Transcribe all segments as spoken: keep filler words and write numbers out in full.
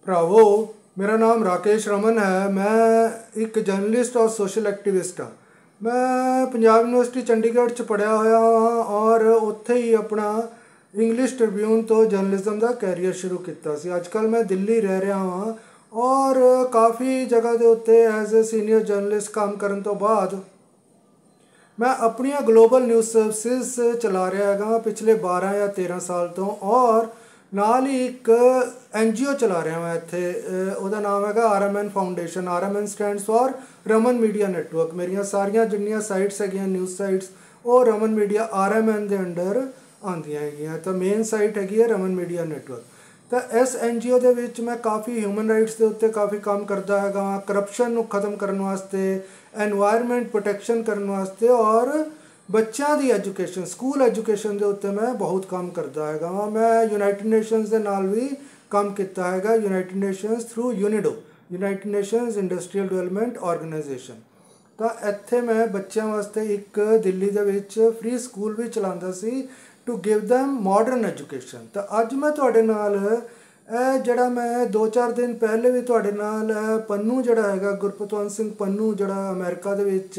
ਭਰਾਵੋ, ਮੇਰਾ ਨਾਮ ਰਾਕੇਸ਼ ਰਮਨ ਹੈ। ਮੈਂ ਇੱਕ ਜਰਨਲਿਸਟ ਔਰ ਸੋਸ਼ਲ ਐਕਟਿਵਿਸਟ ਹਾਂ। ਮੈਂ ਪੰਜਾਬ ਯੂਨੀਵਰਸਿਟੀ ਚੰਡੀਗੜ੍ਹ 'ਚ ਪੜ੍ਹਿਆ ਹੋਇਆ ਹਾਂ ਔਰ ਉੱਥੇ ਹੀ ਆਪਣਾ ਇੰਗਲਿਸ਼ ਟ੍ਰਿਬਿਊਨ ਤੋਂ ਜਰਨਲਿਜ਼ਮ ਦਾ ਕੈਰੀਅਰ ਸ਼ੁਰੂ ਕੀਤਾ ਸੀ। ਅੱਜ ਕੱਲ੍ਹ ਮੈਂ ਦਿੱਲੀ ਰਹਿ ਰਿਹਾ ਹਾਂ ਔਰ ਕਾਫੀ ਜਗ੍ਹਾ ਦੇ ਉੱਤੇ ਐਜ਼ ਅ ਸੀਨੀਅਰ ਜਰਨਲਿਸਟ ਕੰਮ ਕਰਨ ਤੋਂ ਬਾਅਦ ਮੈਂ ਆਪਣੀਆਂ ਗਲੋਬਲ ਨਿਊਜ਼ ਸਰਵਿਸਿਜ਼ ਚਲਾ ਰਿਹਾ ਹੈਗਾ ਪਿਛਲੇ ਬਾਰਾਂ ਜਾਂ ਤੇਰਾਂ ਸਾਲ ਤੋਂ, ਔਰ ਨਾਲ ਹੀ ਇੱਕ ਐਨ ਜੀ ਓ ਚਲਾ ਰਿਹਾ ਮੈਂ ਇੱਥੇ। ਉਹਦਾ ਨਾਮ ਹੈਗਾ R M N foundation. R M N stands for Raman media network. ਮੇਰੀਆਂ ਸਾਰੀਆਂ ਜਿੰਨੀਆਂ ਸਾਈਟਸ ਹੈਗੀਆਂ ਨਿਊਜ਼ ਸਾਈਟਸ ਉਹ Raman media R M N ਦੇ ਅੰਡਰ ਆਉਂਦੀਆਂ ਹੈਗੀਆਂ। ਤਾਂ ਮੇਨ ਸਾਈਟ ਹੈਗੀ ਹੈ ਰਮਨ ਮੀਡੀਆ ਨੈਟਵਰਕ। ਤਾਂ ਇਸ ਐਨ ਜੀ ਓ ਦੇ ਵਿੱਚ ਮੈਂ ਕਾਫੀ ਹਿਊਮਨ ਰਾਈਟਸ ਦੇ ਉੱਤੇ ਕਾਫੀ ਕੰਮ ਕਰਦਾ ਹੈਗਾ, ਕਰਪਸ਼ਨ ਨੂੰ ਖਤਮ ਕਰਨ ਵਾਸਤੇ, ਐਨਵਾਇਰਮੈਂਟ ਪ੍ਰੋਟੈਕਸ਼ਨ ਕਰਨ ਵਾਸਤੇ, ਔਰ ਬੱਚਿਆਂ ਦੀ ਐਜੂਕੇਸ਼ਨ, ਸਕੂਲ ਐਜੂਕੇਸ਼ਨ ਦੇ ਉੱਤੇ ਮੈਂ ਬਹੁਤ ਕੰਮ ਕਰਦਾ ਹੈਗਾ ਵਾ। ਮੈਂ ਯੂਨਾਈਟਿਡ ਨੇਸ਼ਨਸ ਦੇ ਨਾਲ ਵੀ ਕੰਮ ਕੀਤਾ ਹੈਗਾ, United Nations through UNIDO, United Nations Industrial Development Organisation. ਤਾਂ ਇੱਥੇ ਮੈਂ ਬੱਚਿਆਂ ਵਾਸਤੇ ਇੱਕ ਦਿੱਲੀ ਦੇ ਵਿੱਚ ਫ੍ਰੀ ਸਕੂਲ ਵੀ ਚਲਾਉਂਦਾ ਸੀ to give them modern education. ਤਾਂ ਅੱਜ ਮੈਂ ਤੁਹਾਡੇ ਨਾਲ ਇਹ ਜਿਹੜਾ ਮੈਂ ਦੋ ਚਾਰ ਦਿਨ ਪਹਿਲੇ ਵੀ ਤੁਹਾਡੇ ਨਾਲ ਪੰਨੂ ਜਿਹੜਾ ਹੈਗਾ ਗੁਰਪਤਵੰਤ ਸਿੰਘ ਪੰਨੂ, ਜਿਹੜਾ ਅਮਰੀਕਾ ਦੇ ਵਿੱਚ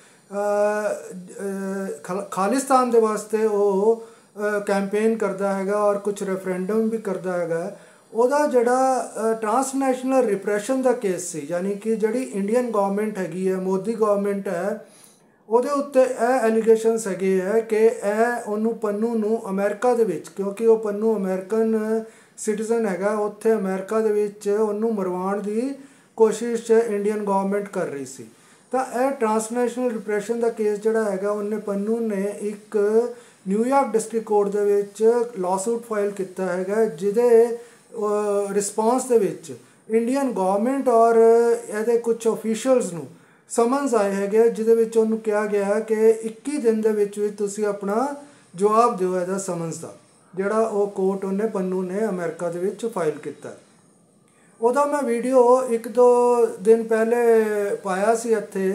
ਖਾਲਿਸਤਾਨ ਦੇ ਵਾਸਤੇ ਉਹ ਕੈਂਪੇਨ ਕਰਦਾ ਹੈਗਾ ਔਰ ਕੁਝ ਰੈਫਰੈਂਡਮ ਵੀ ਕਰਦਾ ਹੈਗਾ। ਉਹਦਾ ਜਿਹੜਾ ਟਰਾਂਸਨੈਸ਼ਨਲ ਰਿਪਰੈਸ਼ਨ ਦਾ ਕੇਸ ਸੀ, ਯਾਨੀ ਕਿ ਜਿਹੜੀ ਇੰਡੀਅਨ ਗੌਰਮੈਂਟ ਹੈਗੀ ਹੈ, ਮੋਦੀ ਗੌਰਮੈਂਟ ਹੈ, ਉਹਦੇ ਉੱਤੇ ਇਹ ਐਲੀਗੇਸ਼ਨਸ ਹੈਗੇ ਹੈ ਕਿ ਇਹ ਉਹਨੂੰ ਪੰਨੂ ਨੂੰ ਅਮਰੀਕਾ ਦੇ ਵਿੱਚ, ਕਿਉਂਕਿ ਉਹ ਪੰਨੂ ਅਮਰੀਕਨ ਸਿਟੀਜ਼ਨ ਹੈਗਾ, ਉੱਥੇ ਅਮਰੀਕਾ ਦੇ ਵਿੱਚ ਉਹਨੂੰ ਮਰਵਾਉਣ ਦੀ ਕੋਸ਼ਿਸ਼ ਇੰਡੀਅਨ ਗੌਰਮੈਂਟ ਕਰ ਰਹੀ ਸੀ। ਤਾਂ ਇਹ ਟਰਾਂਸਨੈਸ਼ਨਲ ਰਿਪਰੈਸ਼ਨ ਦਾ ਕੇਸ ਜਿਹੜਾ ਹੈਗਾ, ਉਹਨੇ ਪੰਨੂ ਨੇ ਇੱਕ ਨਿਊਯਾਰਕ ਡਿਸਟ੍ਰਿਕਟ ਕੋਰਟ ਦੇ ਵਿੱਚ ਲਾਸੂਟ ਫਾਈਲ ਕੀਤਾ ਹੈਗਾ, ਜਿਹਦੇ ਰਿਸਪੌਂਸ ਦੇ ਵਿੱਚ ਇੰਡੀਅਨ ਗੌਰਮੈਂਟ ਔਰ ਇਹਦੇ ਕੁਝ ਆਫੀਸ਼ੀਅਲਸ ਨੂੰ ਸਮਨਸ ਆਏ ਹੈਗੇ, ਜਿਹਦੇ ਵਿੱਚ ਉਹਨੂੰ ਕਿਹਾ ਗਿਆ ਕਿ ਇੱਕੀ ਦਿਨ ਦੇ ਵਿੱਚ ਵਿੱਚ ਤੁਸੀਂ ਆਪਣਾ ਜਵਾਬ ਦਿਓ ਇਹਦਾ ਸਮਨਸ ਦਾ, ਜਿਹੜਾ ਉਹ ਕੋਰਟ ਉਹਨੇ ਪੰਨੂ ਨੇ ਅਮਰੀਕਾ ਦੇ ਵਿੱਚ ਫਾਈਲ ਕੀਤਾ। ਉਹਦਾ ਮੈਂ ਵੀਡੀਓ ਇੱਕ ਦੋ ਦਿਨ ਪਹਿਲੇ ਪਾਇਆ ਸੀ ਇੱਥੇ,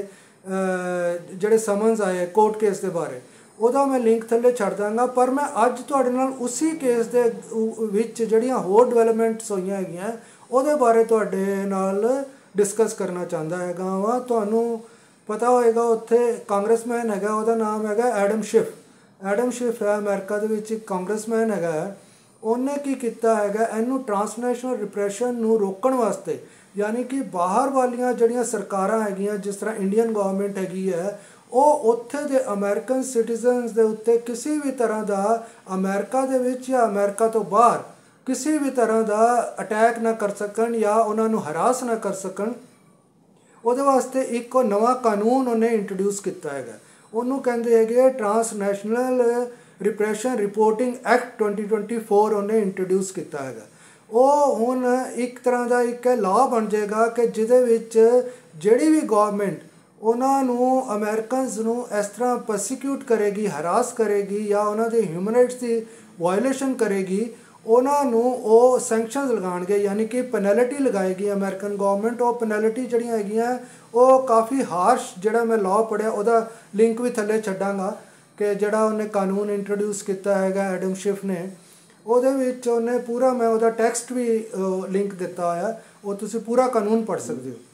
ਜਿਹੜੇ ਸਮਨਸ ਆਏ ਕੋਰਟ ਕੇਸ ਦੇ ਬਾਰੇ। ਉਹਦਾ ਮੈਂ ਲਿੰਕ ਥੱਲੇ ਛੱਡ ਦਾਂਗਾ। ਪਰ ਮੈਂ ਅੱਜ ਤੁਹਾਡੇ ਨਾਲ ਉਸੀ ਕੇਸ ਦੇ ਵਿੱਚ ਜਿਹੜੀਆਂ ਹੋਰ ਡਿਵੈਲਪਮੈਂਟਸ ਹੋਈਆਂ ਹੈਗੀਆਂ ਉਹਦੇ ਬਾਰੇ ਤੁਹਾਡੇ ਨਾਲ ਡਿਸਕਸ ਕਰਨਾ ਚਾਹੁੰਦਾ ਹੈਗਾ ਵਾ। ਤੁਹਾਨੂੰ ਪਤਾ ਹੋਏਗਾ ਉੱਥੇ ਕਾਂਗਰਸਮੈਨ ਹੈਗਾ, ਉਹਦਾ ਨਾਮ ਹੈਗਾ ਐਡਮ ਸ਼ਿਫ। ਐਡਮ ਸ਼ਿਫ ਹੈ ਅਮਰੀਕਾ ਦੇ ਵਿੱਚ ਇੱਕ ਕਾਂਗਰਸਮੈਨ ਹੈਗਾ। ਉਹਨੇ ਕੀ ਕੀਤਾ ਹੈਗਾ, ਇਹਨੂੰ ਟਰਾਂਸਨੈਸ਼ਨਲ ਰਿਪਰੈਸ਼ਨ ਨੂੰ ਰੋਕਣ ਵਾਸਤੇ, ਯਾਨੀ ਕਿ ਬਾਹਰ ਵਾਲੀਆਂ ਜਿਹੜੀਆਂ ਸਰਕਾਰਾਂ ਹੈਗੀਆਂ, ਜਿਸ ਤਰ੍ਹਾਂ ਇੰਡੀਅਨ ਗੌਰਮੈਂਟ ਹੈਗੀ ਹੈ, ਉਹ ਉੱਥੇ ਦੇ ਅਮਰੀਕਨ ਸਿਟੀਜ਼ਨਸ ਦੇ ਉੱਤੇ ਕਿਸੇ ਵੀ ਤਰ੍ਹਾਂ ਦਾ ਅਮਰੀਕਾ ਦੇ ਵਿੱਚ ਜਾਂ ਅਮਰੀਕਾ ਤੋਂ ਬਾਹਰ ਕਿਸੇ ਵੀ ਤਰ੍ਹਾਂ ਦਾ ਅਟੈਕ ਨਾ ਕਰ ਸਕਣ ਜਾਂ ਉਹਨਾਂ ਨੂੰ ਹਰਾਸ ਨਾ ਕਰ ਸਕਣ। ਉਹਦੇ ਵਾਸਤੇ ਇੱਕ ਉਹ ਨਵਾਂ ਕਾਨੂੰਨ ਉਹਨੇ ਇੰਟਰੋਡਿਊਸ ਕੀਤਾ ਹੈਗਾ। ਉਹਨੂੰ ਕਹਿੰਦੇ ਹੈਗੇ transnational repression reporting act twenty twenty four ਉਹਨੇ ਇੰਟਰੋਡਿਊਸ ਕੀਤਾ ਹੈਗਾ। ਉਹ ਹੁਣ ਇੱਕ ਤਰ੍ਹਾਂ ਦਾ ਇੱਕ ਲਾਅ ਬਣ ਜਾਏਗਾ ਕਿ ਜਿਹਦੇ ਵਿੱਚ ਜਿਹੜੀ ਵੀ ਗੌਰਮੈਂਟ ਉਹਨਾਂ ਨੂੰ ਅਮਰੀਕਨਸ ਨੂੰ ਇਸ ਤਰ੍ਹਾਂ ਪਰਸੀਕਿਊਟ ਕਰੇਗੀ, ਹਰਾਸ ਕਰੇਗੀ ਜਾਂ ਉਹਨਾਂ ਦੇ ਹਿਊਮਨ ਰਾਈਟਸ ਦੀ ਵਾਇਲੇਸ਼ਨ ਕਰੇਗੀ, ਉਹਨਾਂ ਨੂੰ ਉਹ ਸੈਂਕਸ਼ਨਸ ਲਗਾਉਣਗੇ, ਯਾਨੀ ਕਿ ਪੈਨਲਟੀ ਲਗਾਏਗੀ ਅਮਰੀਕਨ ਗੌਰਮੈਂਟ। ਉਹ ਪੈਨਲਟੀ ਜਿਹੜੀਆਂ ਹੈਗੀਆਂ ਉਹ ਕਾਫੀ ਹਾਰਸ਼, ਜਿਹੜਾ ਮੈਂ ਲਾਅ ਪੜ੍ਹਿਆ ਉਹਦਾ ਲਿੰਕ ਵੀ ਥੱਲੇ ਛੱਡਾਂਗਾ, ਕਿ ਜਿਹੜਾ ਉਹਨੇ ਕਾਨੂੰਨ ਇੰਟਰੋਡਿਊਸ ਕੀਤਾ ਹੈਗਾ ਐਡਮ ਸ਼ਿਫ ਨੇ। ਉਹਦੇ ਵਿੱਚ ਉਹਨੇ ਪੂਰਾ, ਮੈਂ ਉਹਦਾ ਟੈਕਸਟ ਵੀ ਲਿੰਕ ਦਿੱਤਾ ਹੋਇਆ, ਉਹ ਤੁਸੀਂ ਪੂਰਾ ਕਾਨੂੰਨ ਪੜ੍ਹ ਸਕਦੇ ਹੋ।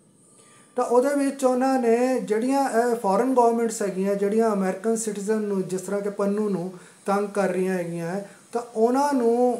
ਤਾਂ ਉਹਦੇ ਵਿੱਚ ਉਹਨਾਂ ਨੇ ਜਿਹੜੀਆਂ ਇਹ ਫੋਰਨ ਗੌਰਮੈਂਟਸ ਹੈਗੀਆਂ, ਜਿਹੜੀਆਂ ਅਮਰੀਕਨ ਸਿਟੀਜ਼ਨ ਨੂੰ ਜਿਸ ਤਰ੍ਹਾਂ ਕਿ ਪੰਨੂ ਨੂੰ ਤੰਗ ਕਰ ਰਹੀਆਂ ਹੈਗੀਆਂ, ਤਾਂ ਉਹਨਾਂ ਨੂੰ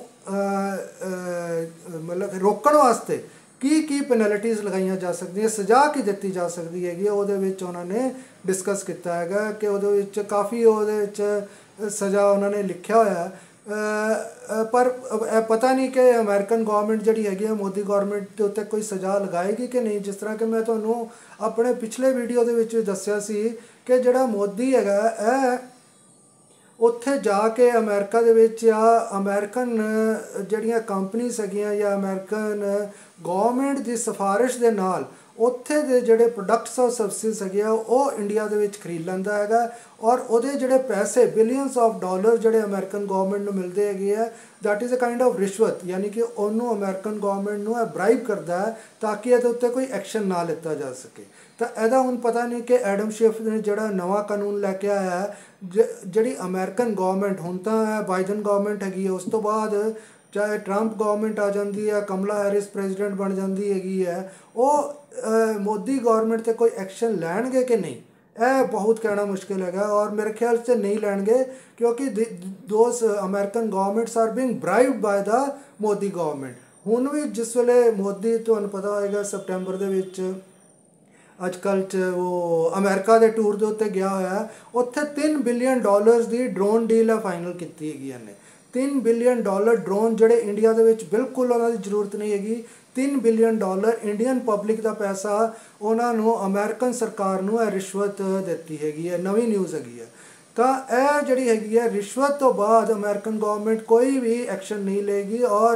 ਮਤਲਬ ਰੋਕਣ ਵਾਸਤੇ ਕੀ ਕੀ ਪੈਨਲਟੀਜ਼ ਲਗਾਈਆਂ ਜਾ ਸਕਦੀਆਂ, ਸਜ਼ਾ ਕੀ ਦਿੱਤੀ ਜਾ ਸਕਦੀ ਹੈਗੀ, ਉਹਦੇ ਵਿੱਚ ਉਹਨਾਂ ਨੇ ਡਿਸਕਸ ਕੀਤਾ ਹੈਗਾ। ਕਿ ਉਹਦੇ ਵਿੱਚ ਕਾਫੀ ਉਹਦੇ ਵਿੱਚ ਸਜ਼ਾ ਉਹਨਾਂ ਨੇ ਲਿਖਿਆ ਹੋਇਆ। ਪਰ ਪਤਾ ਨਹੀਂ ਕਿ ਅਮਰੀਕਨ ਗੌਰਮੈਂਟ ਜਿਹੜੀ ਹੈਗੀ ਹੈ, ਮੋਦੀ ਗੌਰਮੈਂਟ ਦੇ ਉੱਤੇ ਕੋਈ ਸਜ਼ਾ ਲਗਾਏਗੀ ਕਿ ਨਹੀਂ। ਜਿਸ ਤਰ੍ਹਾਂ ਕਿ ਮੈਂ ਤੁਹਾਨੂੰ ਆਪਣੇ ਪਿਛਲੇ ਵੀਡੀਓ ਦੇ ਵਿੱਚ ਦੱਸਿਆ ਸੀ ਕਿ ਜਿਹੜਾ ਮੋਦੀ ਹੈਗਾ, ਇਹ ਉੱਥੇ ਜਾ ਕੇ ਅਮਰੀਕਾ ਦੇ ਵਿੱਚ ਜਾਂ ਅਮਰੀਕਨ ਜਿਹੜੀਆਂ ਕੰਪਨੀਜ਼ ਹੈਗੀਆਂ ਜਾਂ ਅਮਰੀਕਨ ਗੌਰਮੈਂਟ ਦੀ ਸਿਫਾਰਿਸ਼ ਦੇ ਨਾਲ ਉੱਥੇ ਦੇ ਜਿਹੜੇ ਪ੍ਰੋਡਕਟਸ ਔਰ ਸਰਵਿਸਿਜ਼ ਹੈਗੇ ਆ ਉਹ ਇੰਡੀਆ ਦੇ ਵਿੱਚ ਖਰੀਦ ਲੈਂਦਾ ਹੈਗਾ। ਔਰ ਉਹਦੇ ਜਿਹੜੇ ਪੈਸੇ ਬਿਲੀਅਨਸ ਆਫ ਡਾਲਰ ਜਿਹੜੇ ਅਮਰੀਕਨ ਗੌਰਮੈਂਟ ਨੂੰ ਮਿਲਦੇ ਹੈਗੇ ਆ, that is a kind of ਰਿਸ਼ਵਤ, ਯਾਨੀ ਕਿ ਉਹਨੂੰ ਅਮਰੀਕਨ ਗੌਰਮੈਂਟ ਨੂੰ ਇਹ ਬਰਾਈਬ ਕਰਦਾ ਹੈ ਤਾਂ ਕਿ ਇਹਦੇ ਉੱਤੇ ਕੋਈ ਐਕਸ਼ਨ ਨਾ ਲਿੱਤਾ ਜਾ ਸਕੇ। ਤਾਂ ਇਹਦਾ ਹੁਣ ਪਤਾ ਨਹੀਂ ਕਿ ਐਡਮ ਸ਼ਿਫ ਨੇ ਜਿਹੜਾ ਨਵਾਂ ਕਾਨੂੰਨ ਲੈ ਕੇ ਆਇਆ, ਜ ਜਿਹੜੀ ਅਮਰੀਕਨ ਗੌਰਮੈਂਟ ਹੁਣ ਤਾਂ ਬਾਈਡਨ ਗੌਰਮੈਂਟ ਹੈਗੀ ਹੈ, ਉਸ ਤੋਂ ਬਾਅਦ ਚਾਹੇ ਟਰੰਪ ਗੌਰਮੈਂਟ ਆ ਜਾਂਦੀ ਹੈ, ਕਮਲਾ ਹੈਰਿਸ ਪ੍ਰੈਜ਼ੀਡੈਂਟ ਬਣ ਜਾਂਦੀ ਹੈਗੀ ਹੈ, ਉਹ ਮੋਦੀ ਗੌਰਮੈਂਟ 'ਤੇ ਕੋਈ ਐਕਸ਼ਨ ਲੈਣਗੇ ਕਿ ਨਹੀਂ, ਇਹ ਬਹੁਤ ਕਹਿਣਾ ਮੁਸ਼ਕਿਲ ਹੈਗਾ। ਔਰ ਮੇਰੇ ਖਿਆਲ 'ਚ ਨਹੀਂ ਲੈਣਗੇ, ਕਿਉਂਕਿ those American governments are being bribed by the Modi government. ਹੁਣ ਵੀ ਜਿਸ ਵੇਲੇ ਮੋਦੀ, ਤੁਹਾਨੂੰ ਪਤਾ ਹੋਏਗਾ ਸਪਟੈਂਬਰ ਦੇ ਵਿੱਚ ਅੱਜ ਕੱਲ੍ਹ 'ਚ ਉਹ ਅਮਰੀਕਾ ਦੇ ਟੂਰ ਦੇ ਉੱਤੇ ਗਿਆ ਹੋਇਆ, ਉੱਥੇ ਤਿੰਨ ਬਿਲੀਅਨ ਡਾਲਰਸ ਦੀ ਡਰੋਨ ਡੀਲ ਹੈ ਫਾਈਨਲ ਕੀਤੀ ਹੈਗੀ ਇਹਨੇ। ਤਿੰਨ ਬਿਲੀਅਨ ਡਾਲਰ ਡਰੋਨ, ਜਿਹੜੇ ਇੰਡੀਆ ਦੇ ਵਿੱਚ ਬਿਲਕੁਲ ਉਹਨਾਂ ਦੀ ਜ਼ਰੂਰਤ ਨਹੀਂ ਹੈਗੀ। ਤਿੰਨ ਬਿਲੀਅਨ ਡਾਲਰ ਇੰਡੀਅਨ ਪਬਲਿਕ ਦਾ ਪੈਸਾ ਉਹਨਾਂ ਨੂੰ ਅਮਰੀਕਨ ਸਰਕਾਰ ਨੂੰ ਇਹ ਰਿਸ਼ਵਤ ਦਿੱਤੀ ਹੈਗੀ ਹੈ। ਨਵੀਂ ਨਿਊਜ਼ ਹੈਗੀ ਹੈ। ਤਾਂ ਇਹ ਜਿਹੜੀ ਹੈਗੀ ਹੈ ਰਿਸ਼ਵਤ ਤੋਂ ਬਾਅਦ ਅਮਰੀਕਨ ਗੌਰਮੈਂਟ ਕੋਈ ਵੀ ਐਕਸ਼ਨ ਨਹੀਂ ਲਏਗੀ। ਔਰ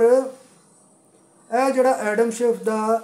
ਇਹ ਜਿਹੜਾ ਐਡਮ ਸ਼ਿਫ ਦਾ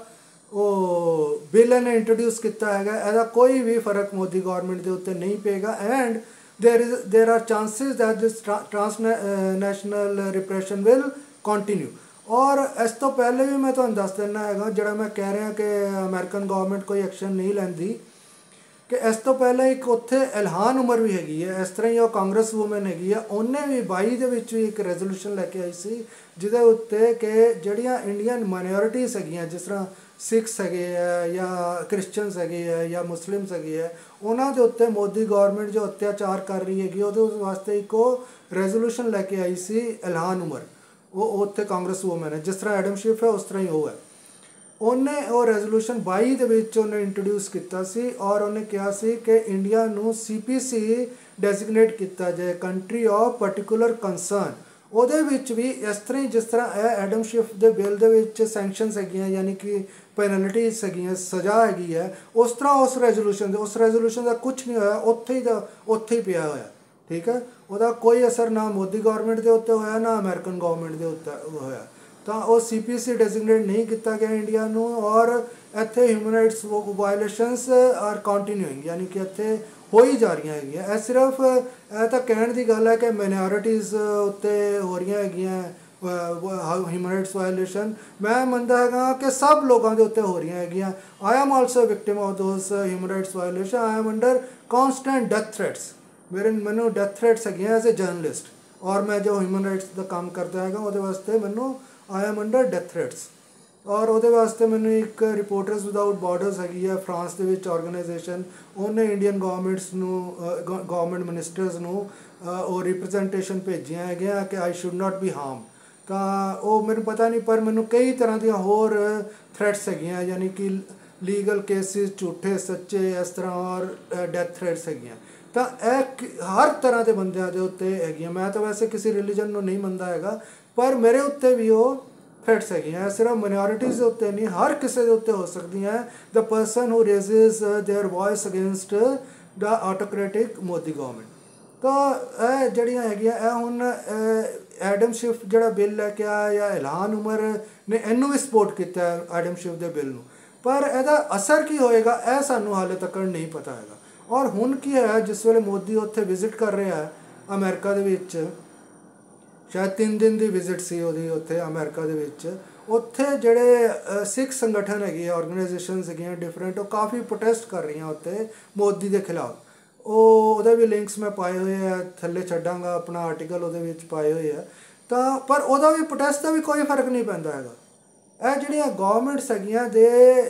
ਉਹ ਬਿੱਲ ਇਹਨੇ ਇੰਟਰੋਡਿਊਸ ਕੀਤਾ ਹੈਗਾ, ਇਹਦਾ ਕੋਈ ਵੀ ਫਰਕ ਮੋਦੀ ਗੌਰਮੈਂਟ ਦੇ ਉੱਤੇ ਨਹੀਂ ਪਏਗਾ। And there is there are chances that this transnational repression will continue. ਔਰ ਇਸ ਤੋਂ ਪਹਿਲੇ ਵੀ ਮੈਂ ਤੁਹਾਨੂੰ ਦੱਸ ਦਿੰਦਾ ਹੈਗਾ, ਜਿਹੜਾ ਮੈਂ ਕਹਿ ਰਿਹਾ ਕਿ ਅਮਰੀਕਨ ਗੌਰਮੈਂਟ ਕੋਈ ਐਕਸ਼ਨ ਨਹੀਂ ਲੈਂਦੀ, ਕਿ ਇਸ ਤੋਂ ਪਹਿਲਾਂ ਇੱਕ ਉੱਥੇ ਇਲਹਾਨ ਉਮਰ ਵੀ ਹੈਗੀ ਹੈ, ਇਸ ਤਰ੍ਹਾਂ ਹੀ ਉਹ ਕਾਂਗਰਸ ਵੂਮਨ ਹੈਗੀ ਆ, ਉਹਨੇ ਵੀ ਬਾਈ ਦੇ ਵਿੱਚ ਵੀ ਇੱਕ ਰੈਜ਼ੋਲੂਸ਼ਨ ਲੈ ਕੇ ਆਈ ਸੀ ਜਿਹਦੇ ਉੱਤੇ ਕਿ ਜਿਹੜੀਆਂ ਇੰਡੀਅਨ ਮਾਈਨੋਰਿਟੀਜ਼ ਹੈਗੀਆਂ, ਜਿਸ ਤਰ੍ਹਾਂ ਸਿੱਖਸ ਹੈਗੇ ਆ ਜਾਂ ਕ੍ਰਿਸਚਨਸ ਹੈਗੇ ਆ ਜਾਂ ਮੁਸਲਿਮਸ ਹੈਗੇ ਆ, ਉਹਨਾਂ ਦੇ ਉੱਤੇ ਮੋਦੀ ਗੌਰਮੈਂਟ ਜੋ ਅਤਿਆਚਾਰ ਕਰ ਰਹੀ ਹੈਗੀ, ਉਹਦੇ ਵਾਸਤੇ ਇੱਕ ਉਹ ਰੈਜ਼ੋਲੂਸ਼ਨ ਲੈ ਕੇ ਆਈ ਸੀ ਇਲਹਾਨ ਉਮਰ। ਉਹ ਉੱਥੇ ਕਾਂਗਰਸ ਵੂਮਨ ਹੈ, ਜਿਸ ਤਰ੍ਹਾਂ ਐਡਮ ਸ਼ਿਫ ਹੈ ਉਸ ਤਰ੍ਹਾਂ ਹੀ ਉਹ ਹੈ। ਉਹਨੇ ਉਹ ਰੈਜ਼ੋਲੂਸ਼ਨ ਬਾਈ ਦੇ ਵਿੱਚ ਉਹਨੇ ਇੰਟਰੋਡਿਊਸ ਕੀਤਾ ਸੀ ਔਰ ਉਹਨੇ ਕਿਹਾ ਸੀ ਕਿ ਇੰਡੀਆ ਨੂੰ ਸੀ ਪੀ ਸੀ ਡੈਜ਼ਿਗਨੇਟ ਕੀਤਾ ਜਾਏ, ਕੰਟਰੀ ਆਫ ਪਰਟੀਕੂਲਰ ਕੰਸਰਨ। ਉਹਦੇ ਵਿੱਚ ਵੀ ਇਸ ਤਰ੍ਹਾਂ ਹੀ ਜਿਸ ਤਰ੍ਹਾਂ ਇਹ ਐਡਮ ਸ਼ਿਫ ਦੇ ਬਿੱਲ ਦੇ ਵਿੱਚ ਸੈਂਕਸ਼ਨਸ ਹੈਗੀਆਂ, ਯਾਨੀ ਕਿ ਪੈਨਲਟੀਜ਼ ਹੈਗੀਆਂ, ਸਜ਼ਾ ਹੈਗੀ ਹੈ, ਉਸ ਤਰ੍ਹਾਂ ਉਸ ਰੈਜ਼ੋਲੂਸ਼ਨ ਦੇ ਉਸ ਰੈਜ਼ੋਲੂਸ਼ਨ ਦਾ ਕੁਛ ਨਹੀਂ ਹੋਇਆ, ਉੱਥੇ ਹੀ ਦਾ ਉੱਥੇ ਹੀ ਪਿਆ ਹੋਇਆ। ਠੀਕ ਹੈ, ਉਹਦਾ ਕੋਈ ਅਸਰ ਨਾ ਮੋਦੀ ਗੌਰਮੈਂਟ ਦੇ ਉੱਤੇ ਹੋਇਆ ਨਾ ਅਮਰੀਕਨ ਗੌਰਮੈਂਟ ਦੇ ਉੱਤੇ ਹੋਇਆ। ਤਾਂ ਉਹ ਸੀ ਪੀ ਸੀ ਡੈਜ਼ਿਗਨੇਟ ਨਹੀਂ ਕੀਤਾ ਗਿਆ ਇੰਡੀਆ ਨੂੰ। ਔਰ ਇੱਥੇ human rights violations are continuing, ਯਾਨੀ ਕਿ ਇੱਥੇ ਹੋ ਹੀ ਜਾ ਰਹੀਆਂ ਹੈਗੀਆਂ। ਇਹ ਸਿਰਫ ਇਹ ਤਾਂ ਕਹਿਣ ਦੀ ਗੱਲ ਹੈ ਕਿ ਮਾਈਨੋਰਿਟੀਜ਼ ਉੱਤੇ ਹੋ ਰਹੀਆਂ ਹੈਗੀਆਂ ਹਿਊਮਨ ਰਾਈਟਸ ਵਾਇਲੇਸ਼ਨ। ਮੈਂ ਮੰਨਦਾ ਹੈਗਾ ਕਿ ਸਭ ਲੋਕਾਂ ਦੇ ਉੱਤੇ ਹੋ ਰਹੀਆਂ ਹੈਗੀਆਂ। I am also victim of those human rights violation. I am under constant death threats. ਮੇਰੇ ਮੈਨੂੰ ਡੈਥ ਥ੍ਰੈਟਸ ਹੈਗੀਆਂ ਐਜ਼ ਏ ਜਰਨਲਿਸਟ। ਔਰ ਮੈਂ ਜੋ ਹਿਊਮਨ ਰਾਈਟਸ ਦਾ ਕੰਮ ਕਰਦਾ ਹੈਗਾ ਉਹਦੇ ਵਾਸਤੇ ਮੈਨੂੰ I am under death threats. ਔਰ ਉਹਦੇ ਵਾਸਤੇ ਮੈਨੂੰ ਇੱਕ ਰਿਪੋਰਟਰਸ ਵਿਦਾਊਟ ਬਾਰਡਰਸ ਹੈਗੀ ਹੈ ਫਰਾਂਸ ਦੇ ਵਿੱਚ ਆਰਗੇਨਾਈਜੇਸ਼ਨ, ਉਹਨੇ ਇੰਡੀਅਨ ਗੌਰਮੈਂਟਸ ਨੂੰ ਗੌਰਮੈਂਟ ਮਿਨਿਸਟਰਸ ਨੂੰ ਉਹ ਰਿਪਰੈਜ਼ੈਂਟੇਸ਼ਨ ਭੇਜੀਆਂ ਹੈਗੀਆਂ ਕਿ ਆਈ ਸ਼ੁੱਡ ਨਾਟ ਬੀ ਹਾਰਮ। ਤਾਂ ਉਹ ਮੈਨੂੰ ਪਤਾ ਨਹੀਂ, ਪਰ ਮੈਨੂੰ ਕਈ ਤਰ੍ਹਾਂ ਦੀਆਂ ਹੋਰ ਥ੍ਰੈਟਸ ਹੈਗੀਆਂ, ਯਾਨੀ ਕਿ ਲੀਗਲ ਕੇਸਿਸ ਝੂਠੇ ਸੱਚੇ ਇਸ ਤਰ੍ਹਾਂ, ਔਰ ਡੈਥ ਥ੍ਰੈਟਸ ਹੈਗੀਆਂ। ਤਾਂ ਇਹ ਹਰ ਤਰ੍ਹਾਂ ਦੇ ਬੰਦਿਆਂ ਦੇ ਉੱਤੇ ਹੈਗੀਆਂ। ਮੈਂ ਤਾਂ ਵੈਸੇ ਕਿਸੇ ਰਿਲੀਜਨ ਨੂੰ ਨਹੀਂ ਮੰਨਦਾ ਹੈਗਾ, ਪਰ ਮੇਰੇ ਉੱਤੇ ਵੀ ਉਹ ਥ੍ਰੈਟਸ ਹੈਗੀਆਂ। ਸਿਰਫ ਮਾਈਨੋਰਿਟੀਜ਼ ਦੇ ਉੱਤੇ ਨਹੀਂ, ਹਰ ਕਿਸੇ ਦੇ ਉੱਤੇ ਹੋ ਸਕਦੀਆਂ। The person who raises their voice against the autocratic Modi government. ਤਾਂ ਇਹ ਜਿਹੜੀਆਂ ਹੈਗੀਆਂ ਇਹ ਹੁਣ ਐਡਮ ਸ਼ਿਫ ਜਿਹੜਾ ਬਿੱਲ ਲੈ ਕੇ ਆਇਆ ਜਾਂ ਇਲਹਾਨ ਉਮਰ ਨੇ ਇਹਨੂੰ ਵੀ ਸਪੋਰਟ ਕੀਤਾ ਐਡਮ ਸ਼ਿਫ ਦੇ ਬਿੱਲ ਨੂੰ, ਪਰ ਇਹਦਾ ਅਸਰ ਕੀ ਹੋਏਗਾ ਇਹ ਸਾਨੂੰ ਹਾਲੇ ਤੱਕ ਨਹੀਂ ਪਤਾ ਹੈਗਾ। ਔਰ ਹੁਣ ਕੀ ਹੈ, ਜਿਸ ਵੇਲੇ ਮੋਦੀ ਉੱਥੇ ਵਿਜ਼ਿਟ ਕਰ ਰਿਹਾ ਅਮਰੀਕਾ ਦੇ ਵਿੱਚ, ਸ਼ਾਇਦ ਤਿੰਨ ਦਿਨ ਦੀ ਵਿਜ਼ਿਟ ਸੀ ਉਹਦੀ ਉੱਥੇ ਅਮਰੀਕਾ ਦੇ ਵਿੱਚ, ਉੱਥੇ ਜਿਹੜੇ ਸਿੱਖ ਸੰਗਠਨ ਹੈਗੇ ਆਰਗੇਨਾਈਜੇਸ਼ਨਸ ਹੈਗੀਆਂ ਡਿਫਰੈਂਟ, ਉਹ ਕਾਫੀ ਪ੍ਰੋਟੈਸਟ ਕਰ ਰਹੀਆਂ ਉੱਥੇ ਮੋਦੀ ਦੇ ਖਿਲਾਫ। ਉਹ ਉਹਦੇ ਵੀ ਲਿੰਕਸ ਮੈਂ ਪਾਏ ਹੋਏ ਆ, ਥੱਲੇ ਛੱਡਾਂਗਾ ਆਪਣਾ ਆਰਟੀਕਲ ਉਹਦੇ ਵਿੱਚ ਪਾਏ ਹੋਏ ਆ। ਤਾਂ ਪਰ ਉਹਦਾ ਵੀ ਪ੍ਰੋਟੈਸਟ ਦਾ ਵੀ ਕੋਈ ਫਰਕ ਨਹੀਂ ਪੈਂਦਾ ਹੈਗਾ। ਇਹ ਜਿਹੜੀਆਂ ਗੌਰਮੈਂਟਸ ਹੈਗੀਆਂ they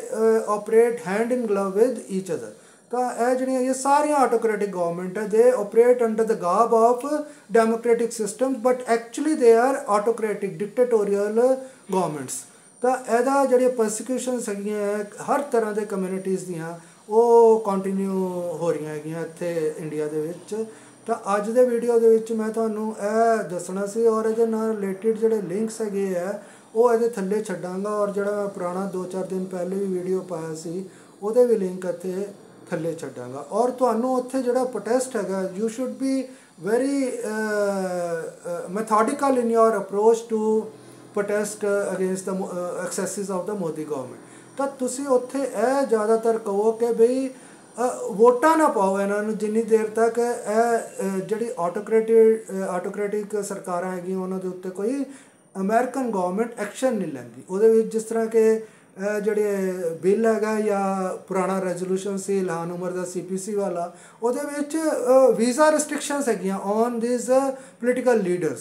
operate hand in glove with each other. ਤਾਂ ਇਹ ਜਿਹੜੀਆਂ ਇਹ ਸਾਰੀਆਂ ਆਟੋਕ੍ਰੈਟਿਕ ਗੌਰਮੈਂਟ ਹੈ, they operate under the garb of democratic system, but actually they are autocratic dictatorial governments. ਤਾਂ ਇਹਦਾ ਜਿਹੜੀਆਂ ਪ੍ਰੋਸੀਕਿਊਸ਼ਨਸ ਹੈਗੀਆਂ ਹਰ ਤਰ੍ਹਾਂ ਦੇ ਕਮਿਊਨਿਟੀਜ਼ ਦੀਆਂ, ਉਹ ਕੰਟੀਨਿਊ ਹੋ ਰਹੀਆਂ ਹੈਗੀਆਂ ਇੱਥੇ ਇੰਡੀਆ ਦੇ ਵਿੱਚ। ਤਾਂ ਅੱਜ ਦੇ ਵੀਡੀਓ ਦੇ ਵਿੱਚ ਮੈਂ ਤੁਹਾਨੂੰ ਇਹ ਦੱਸਣਾ ਸੀ, ਔਰ ਇਹਦੇ ਨਾਲ ਰਿਲੇਟਿਡ ਜਿਹੜੇ ਲਿੰਕਸ ਹੈਗੇ ਆ ਉਹ ਇਹਦੇ ਥੱਲੇ ਛੱਡਾਂਗਾ। ਔਰ ਜਿਹੜਾ ਮੈਂ ਪੁਰਾਣਾ ਦੋ ਚਾਰ ਦਿਨ ਪਹਿਲੇ ਵੀ ਵੀਡੀਓ ਪਾਇਆ ਸੀ ਉਹਦੇ ਵੀ ਲਿੰਕ ਇੱਥੇ ਥੱਲੇ ਛੱਡਾਂਗਾ। ਔਰ ਤੁਹਾਨੂੰ ਉੱਥੇ ਜਿਹੜਾ ਪ੍ਰੋਟੈਸਟ ਹੈਗਾ, you should be very methodical in your approach to protest against the excesses of the Modi government. ਤਾਂ ਤੁਸੀਂ ਉੱਥੇ ਇਹ ਜ਼ਿਆਦਾਤਰ ਕਹੋ ਕਿ ਬਈ ਵੋਟਾਂ ਨਾ ਪਾਓ ਇਹਨਾਂ ਨੂੰ, ਜਿੰਨੀ ਦੇਰ ਤੱਕ ਇਹ ਜਿਹੜੀ ਆਟੋਕ੍ਰੈਟਿਕ ਆਟੋਕ੍ਰੈਟਿਕ ਸਰਕਾਰਾਂ ਹੈਗੀਆਂ ਉਹਨਾਂ ਦੇ ਉੱਤੇ ਕੋਈ ਅਮਰੀਕਨ ਗੌਰਮੈਂਟ ਐਕਸ਼ਨ ਨਹੀਂ ਲੈਂਦੀ। ਉਹਦੇ ਵਿੱਚ ਜਿਸ ਤਰ੍ਹਾਂ ਕਿ ਜਿਹੜੇ ਬਿੱਲ ਹੈਗਾ ਜਾਂ ਪੁਰਾਣਾ ਰੈਜ਼ੋਲੂਸ਼ਨ ਸੀ ਇਲਹਾਨ ਉਮਰ ਦਾ ਸੀ ਪੀ ਸੀ ਵਾਲਾ, ਉਹਦੇ ਵਿੱਚ ਵੀਜ਼ਾ ਰਿਸਟ੍ਰਿਕਸ਼ਨਸ ਹੈਗੀਆਂ ਔਨ ਦਿਸ ਪੋਲੀਟੀਕਲ ਲੀਡਰਸ।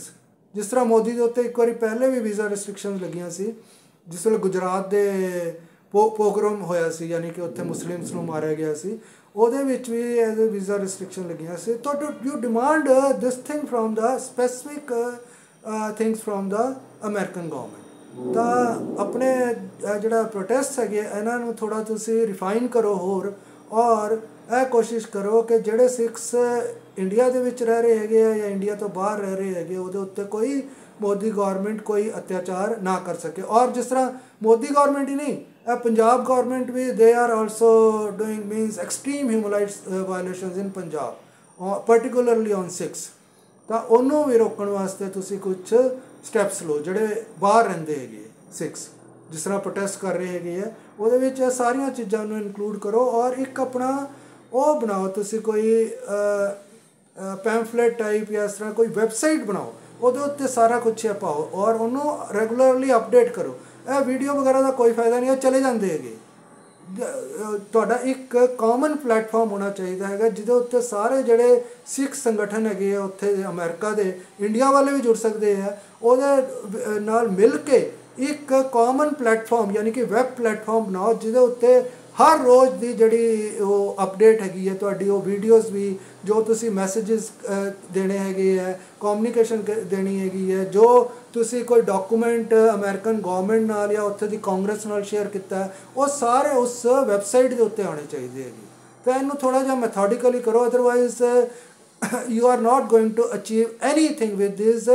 ਜਿਸ ਤਰ੍ਹਾਂ ਮੋਦੀ ਦੇ ਉੱਤੇ ਇੱਕ ਵਾਰੀ ਪਹਿਲੇ ਵੀ ਵੀਜ਼ਾ ਰਿਸਟ੍ਰਿਕਸ਼ਨਸ ਲੱਗੀਆਂ ਸੀ, ਜਿਸ ਵੇਲੇ ਗੁਜਰਾਤ ਦੇ ਪੋ ਪੋਗਰਮ ਹੋਇਆ ਸੀ, ਯਾਨੀ ਕਿ ਉੱਥੇ ਮੁਸਲਿਮਸ ਨੂੰ ਮਾਰਿਆ ਗਿਆ ਸੀ, ਉਹਦੇ ਵਿੱਚ ਵੀ ਐਜ਼ ਵੀਜ਼ਾ ਰਿਸਟ੍ਰਿਕਸ਼ਨ ਲੱਗੀਆਂ ਸੀ। ਤਾਂ you demand this thing from the specific things from the American government. ਤਾਂ ਆਪਣੇ ਜਿਹੜਾ ਪ੍ਰੋਟੈਸਟ ਹੈਗੇ ਇਹਨਾਂ ਨੂੰ ਥੋੜ੍ਹਾ ਤੁਸੀਂ ਰਿਫਾਈਨ ਕਰੋ ਹੋਰ, ਔਰ ਇਹ ਕੋਸ਼ਿਸ਼ ਕਰੋ ਕਿ ਜਿਹੜੇ ਸਿੱਖਸ ਇੰਡੀਆ ਦੇ ਵਿੱਚ ਰਹਿ ਰਹੇ ਹੈਗੇ ਆ ਜਾਂ ਇੰਡੀਆ ਤੋਂ ਬਾਹਰ ਰਹਿ ਰਹੇ ਹੈਗੇ ਉਹਦੇ ਉੱਤੇ ਕੋਈ ਮੋਦੀ ਗੌਰਮੈਂਟ ਕੋਈ ਅਤਿਆਚਾਰ ਨਾ ਕਰ ਸਕੇ। ਔਰ ਜਿਸ ਤਰ੍ਹਾਂ ਮੋਦੀ ਗੌਰਮੈਂਟ ਹੀ ਨਹੀਂ, ਇਹ ਪੰਜਾਬ ਗੌਰਮੈਂਟ ਵੀ they are also doing means extreme human rights violations in Punjab, particularly on Sikhs. ਤਾਂ ਉਹਨੂੰ ਵੀ ਰੋਕਣ ਵਾਸਤੇ ਤੁਸੀਂ ਕੁਛ ਸਟੈਪਸ ਲਓ ਜਿਹੜੇ ਬਾਹਰ ਰਹਿੰਦੇ ਹੈਗੇ ਸਿੱਖਸ, ਜਿਸ ਤਰ੍ਹਾਂ ਪ੍ਰੋਟੈਸਟ ਕਰ ਰਹੇ ਹੈਗੇ ਆ, ਉਹਦੇ ਵਿੱਚ ਇਹ ਸਾਰੀਆਂ ਚੀਜ਼ਾਂ ਨੂੰ ਇਨਕਲੂਡ ਕਰੋ। ਔਰ ਇੱਕ ਆਪਣਾ ਉਹ ਬਣਾਓ ਤੁਸੀਂ ਕੋਈ ਪੈਂਫਲੇਟ ਟਾਈਪ ਜਾਂ ਇਸ ਤਰ੍ਹਾਂ ਕੋਈ ਵੈਬਸਾਈਟ ਬਣਾਓ, ਉਹਦੇ ਉੱਤੇ ਸਾਰਾ ਕੁਛ ਪਾਓ ਔਰ ਉਹਨੂੰ ਰੈਗੂਲਰਲੀ ਅਪਡੇਟ ਕਰੋ। ਇਹ ਵੀਡੀਓ ਵਗੈਰਾ ਦਾ ਕੋਈ ਫਾਇਦਾ ਨਹੀਂ, ਇਹ ਚਲੇ ਜਾਂਦੇ ਹੈਗੇ। ਤੁਹਾਡਾ ਇੱਕ ਕਾਮਨ ਪਲੇਟਫਾਰਮ ਹੋਣਾ ਚਾਹੀਦਾ ਹੈਗਾ ਜਿਹਦੇ ਉੱਤੇ ਸਾਰੇ ਜਿਹੜੇ ਸਿੱਖ ਸੰਗਠਨ ਹੈਗੇ ਆ ਉੱਥੇ ਅਮਰੀਕਾ ਦੇ, ਇੰਡੀਆ ਵਾਲੇ ਵੀ ਜੁੜ ਸਕਦੇ ਆ, ਉਹਦੇ ਨਾਲ ਮਿਲ ਕੇ ਇੱਕ ਕਾਮਨ ਪਲੇਟਫਾਰਮ ਯਾਨੀ ਕਿ ਵੈਬ ਪਲੇਟਫਾਰਮ ਬਣਾਓ ਜਿਹਦੇ ਉੱਤੇ ਹਰ ਰੋਜ਼ ਦੀ ਜਿਹੜੀ ਉਹ ਅਪਡੇਟ ਹੈਗੀ ਹੈ ਤੁਹਾਡੀ, ਉਹ ਵੀਡੀਓਜ਼ ਵੀ, ਜੋ ਤੁਸੀਂ ਮੈਸੇजेस ਦੇਣੇ ਹੈਗੇ ਹੈ, ਕਮਿਊਨੀਕੇਸ਼ਨ ਦੇਣੀ ਹੈਗੀ ਹੈ, ਜੋ ਤੁਸੀਂ ਕੋਈ ਡਾਕੂਮੈਂਟ ਅਮਰੀਕਨ ਗਵਰਨਮੈਂਟ ਨਾਲ ਜਾਂ ਉੱਥੇ ਦੀ ਕਾਂਗਰਸ ਨਾਲ ਸ਼ੇਅਰ ਕੀਤਾ, ਉਹ ਸਾਰੇ ਉਸ ਵੈਬਸਾਈਟ ਦੇ ਉੱਤੇ ਆਉਣੇ ਚਾਹੀਦੇ ਹੈਗੇ। ਤਾਂ ਇਹਨੂੰ ਥੋੜ੍ਹਾ ਜਿਹਾ ਮੈਥੋਡੀਕਲੀ ਕਰੋ, otherwise you are not going to achieve anything with this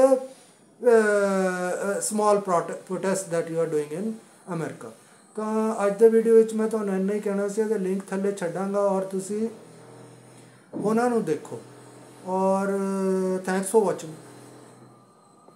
small protest that you are doing in America. ਤਾਂ ਅੱਜ ਦੇ ਵੀਡੀਓ ਵਿੱਚ ਮੈਂ ਤੁਹਾਨੂੰ ਇੰਨਾ ਹੀ ਕਹਿਣਾ ਸੀ, ਇਹਦੇ ਲਿੰਕ ਥੱਲੇ ਛੱਡਾਂਗਾ ਔਰ ਤੁਸੀਂ ਉਹਨਾਂ ਨੂੰ ਦੇਖੋ। ਔਰ ਥੈਂਕਸ ਫॉर ਵਾਚਿੰਗ।